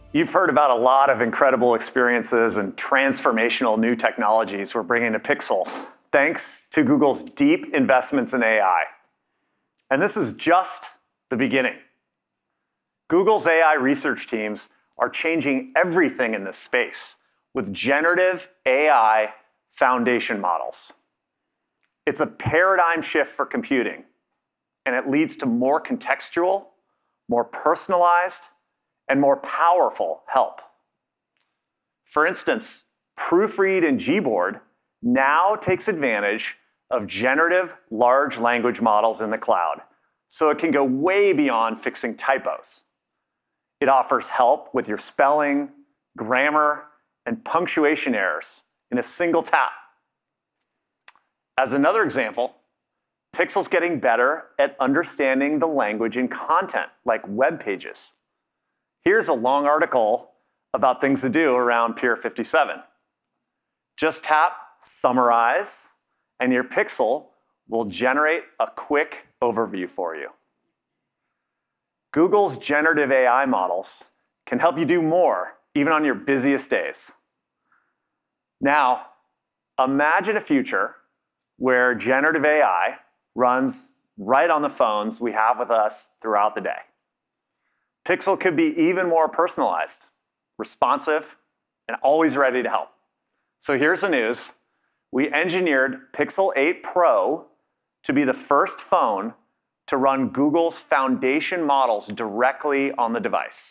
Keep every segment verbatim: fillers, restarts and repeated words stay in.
You've heard about a lot of incredible experiences and transformational new technologies we're bringing to Pixel, thanks to Google's deep investments in A I. And this is just the beginning. Google's A I research teams are changing everything in this space with generative A I foundation models. It's a paradigm shift for computing, and it leads to more contextual, more personalized, and more powerful help. For instance, Proofread and Gboard now takes advantage of generative large language models in the cloud, so it can go way beyond fixing typos. It offers help with your spelling, grammar, and punctuation errors in a single tap. As another example, Pixel's getting better at understanding the language in content, like web pages. Here's a long article about things to do around Pier fifty-seven. Just tap Summarize, and your Pixel will generate a quick overview for you. Google's generative A I models can help you do more, even on your busiest days. Now, imagine a future where generative A I runs right on the phones we have with us throughout the day. Pixel could be even more personalized, responsive, and always ready to help. So here's the news. We engineered Pixel eight Pro to be the first phone to run Google's foundation models directly on the device.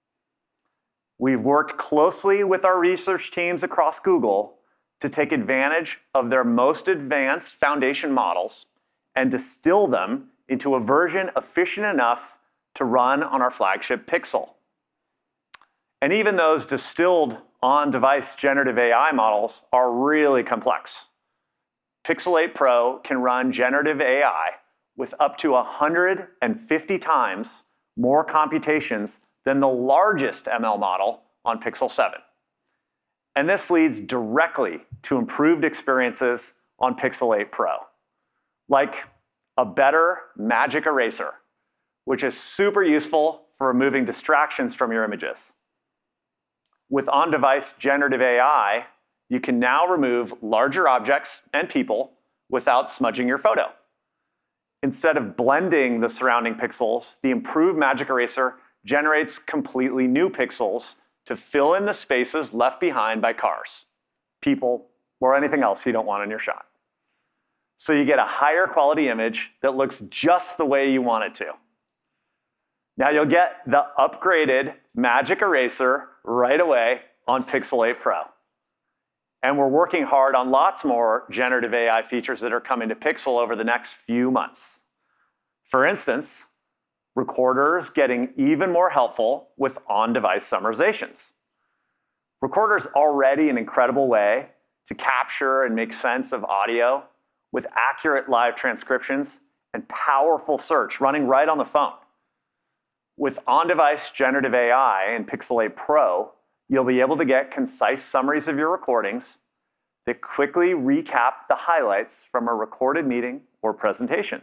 We've worked closely with our research teams across Google to take advantage of their most advanced foundation models and distill them into a version efficient enough to run on our flagship Pixel. And even those distilled on-device generative A I models are really complex. Pixel eight Pro can run generative A I with up to one hundred fifty times more computations than the largest M L model on Pixel seven. And this leads directly to improved experiences on Pixel eight Pro, like a better magic eraser, which is super useful for removing distractions from your images. With on-device generative A I, you can now remove larger objects and people without smudging your photo. Instead of blending the surrounding pixels, the improved magic eraser generates completely new pixels to fill in the spaces left behind by cars, people, or anything else you don't want in your shot. So you get a higher quality image that looks just the way you want it to. Now you'll get the upgraded magic eraser right away on Pixel eight Pro. And we're working hard on lots more generative A I features that are coming to Pixel over the next few months. For instance, Recorder's getting even more helpful with on-device summarizations. Recorder's already an incredible way to capture and make sense of audio with accurate live transcriptions and powerful search running right on the phone. With on-device generative A I in Pixel eight Pro, you'll be able to get concise summaries of your recordings that quickly recap the highlights from a recorded meeting or presentation.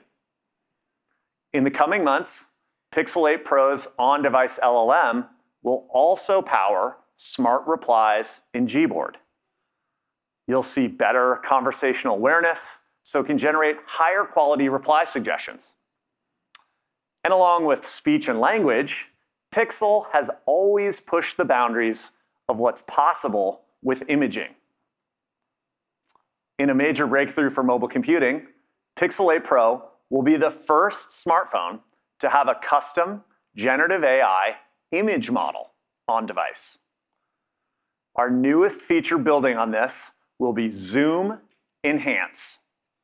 In the coming months, Pixel eight Pro's on-device L L M will also power smart replies in Gboard. You'll see better conversational awareness, so it can generate higher quality reply suggestions. And along with speech and language, Pixel has always pushed the boundaries of what's possible with imaging. In a major breakthrough for mobile computing, Pixel eight Pro will be the first smartphone to have a custom generative A I image model on device. Our newest feature building on this will be Zoom Enhance.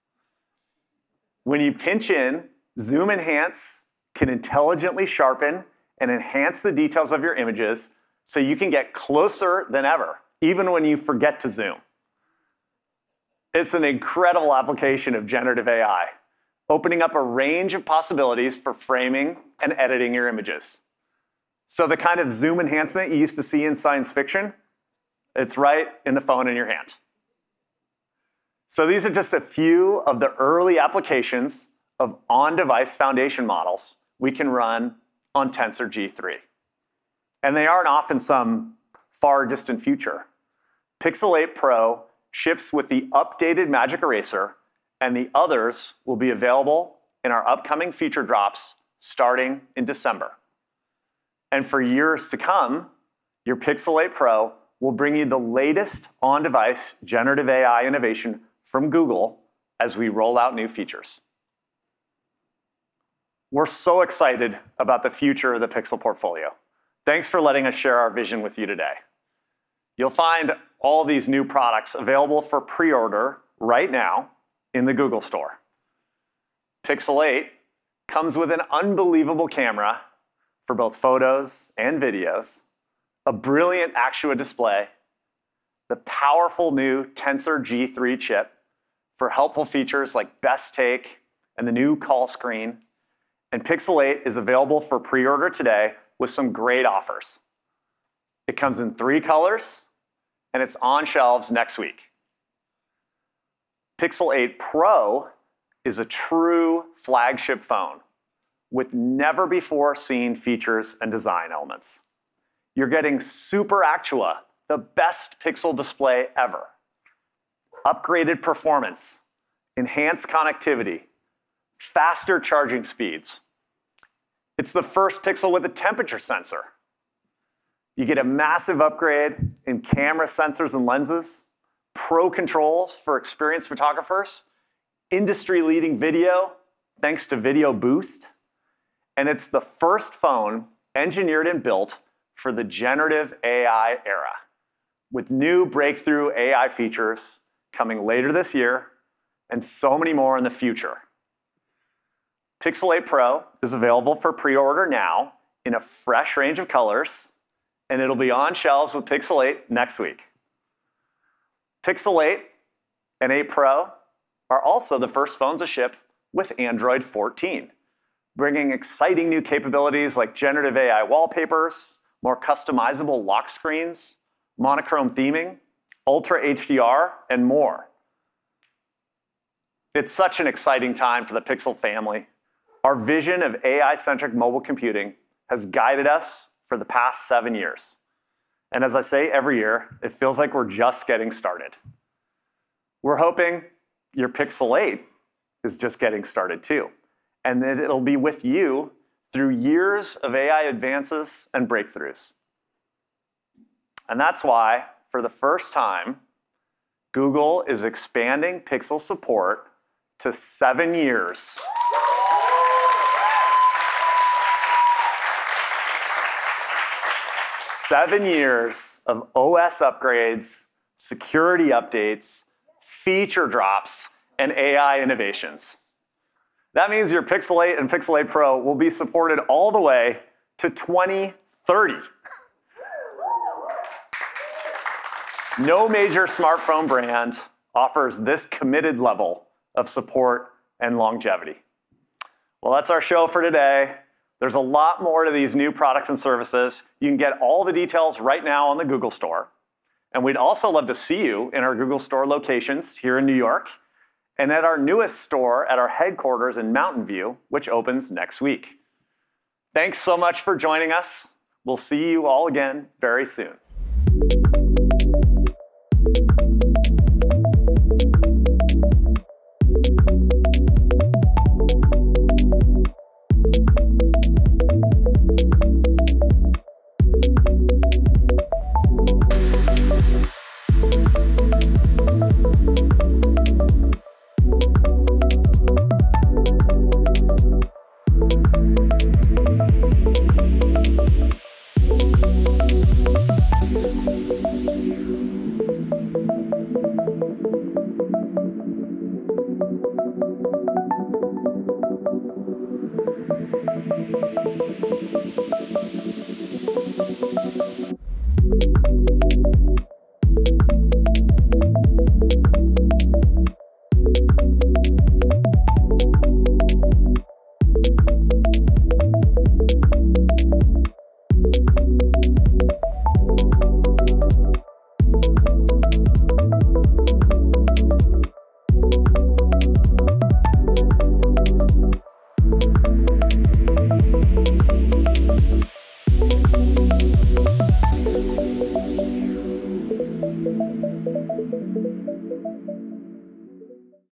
When you pinch in, Zoom Enhance can intelligently sharpen and enhance the details of your images so you can get closer than ever, even when you forget to zoom. It's an incredible application of generative A I, opening up a range of possibilities for framing and editing your images. So the kind of zoom enhancement you used to see in science fiction, it's right in the phone in your hand. So these are just a few of the early applications of on-device foundation models we can run on Tensor G three. and they aren't often some far distant future. Pixel eight Pro ships with the updated Magic Eraser, and the others will be available in our upcoming feature drops starting in December. And for years to come, your Pixel eight Pro will bring you the latest on-device generative A I innovation from Google as we roll out new features. We're so excited about the future of the Pixel portfolio. Thanks for letting us share our vision with you today. You'll find all these new products available for pre-order right now in the Google Store. Pixel eight comes with an unbelievable camera for both photos and videos, a brilliant Actua display, the powerful new Tensor G three chip for helpful features like Best Take and the new call screen. And Pixel eight is available for pre-order today with some great offers. It comes in three colors, and it's on shelves next week. Pixel eight Pro is a true flagship phone with never-before-seen features and design elements. You're getting Super Actua, the best Pixel display ever. Upgraded performance, enhanced connectivity, faster charging speeds. It's the first Pixel with a temperature sensor. You get a massive upgrade in camera sensors and lenses, pro controls for experienced photographers, industry-leading video thanks to Video Boost, and it's the first phone engineered and built for the generative A I era, with new breakthrough A I features coming later this year and so many more in the future. Pixel eight Pro is available for pre-order now in a fresh range of colors, and it'll be on shelves with Pixel eight next week. Pixel eight and eight Pro are also the first phones to ship with Android fourteen, bringing exciting new capabilities like generative A I wallpapers, more customizable lock screens, monochrome theming, Ultra H D R, and more. It's such an exciting time for the Pixel family. Our vision of A I-centric mobile computing has guided us for the past seven years. And as I say every year, it feels like we're just getting started. We're hoping your Pixel eight is just getting started too, and that it'll be with you through years of A I advances and breakthroughs. And that's why, for the first time, Google is expanding Pixel support to seven years. Seven years of O S upgrades, security updates, feature drops, and A I innovations. That means your Pixel eight and Pixel eight Pro will be supported all the way to twenty thirty. No major smartphone brand offers this committed level of support and longevity. Well, that's our show for today. There's a lot more to these new products and services. You can get all the details right now on the Google Store. And we'd also love to see you in our Google Store locations here in New York and at our newest store at our headquarters in Mountain View, which opens next week. Thanks so much for joining us. We'll see you all again very soon.